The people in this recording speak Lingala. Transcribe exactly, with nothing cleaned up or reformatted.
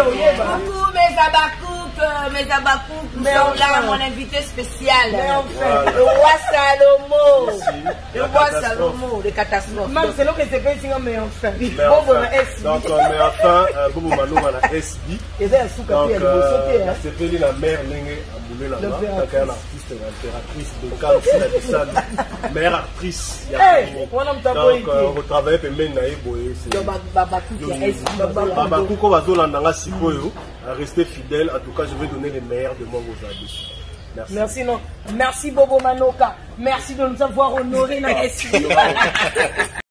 Coucou mes abakouk, mes abakouk, nous sommes là, mon invité spécial. Le roi Salomo. Le roi Salomo, les catastrophes. C'est là que c'est fait, sinon, mais enfin. Donc, mais enfin, Bobo Mano, on a S B. Donc, c'est fait la mère, Nengue, là-bas. Donc, un artiste, l'impératrice de Kam, la mère actrice. Donc, on travaille pour mener Boye. Babakouk, on va dire dans Sikoyo. Restez fidèles. En tout cas, je vais donner les meilleurs de moi aux adultes. Merci. Merci, non. Merci, Bobo Manoka. Merci de nous avoir honorés dans